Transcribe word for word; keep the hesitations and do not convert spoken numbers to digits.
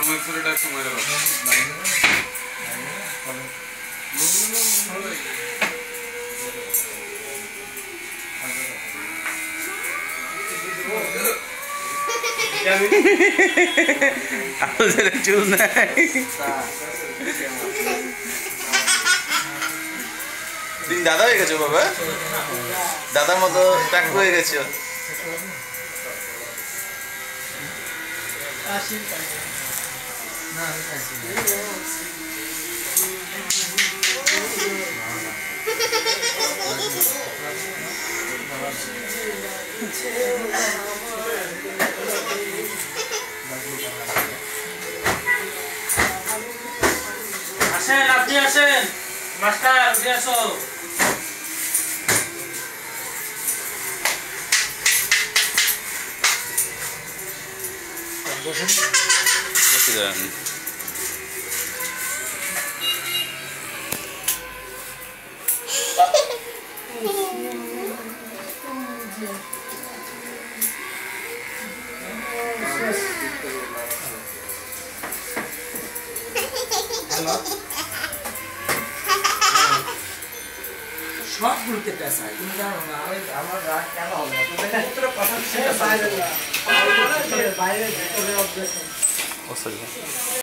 রুমের ছেলেটা সময় গেল চুল নাই তুমি দাদা হয়ে গেছো বাবা দাদার মতো টাকু হয়ে গেছো আসেন আপনি আসেন মাস্টার উঠে আসো বসে যান সব গুলোতে পেশা তুমি জানো না আমার রাগ কেন হবে তোদের কথা বাইরে বাইরে ও সরি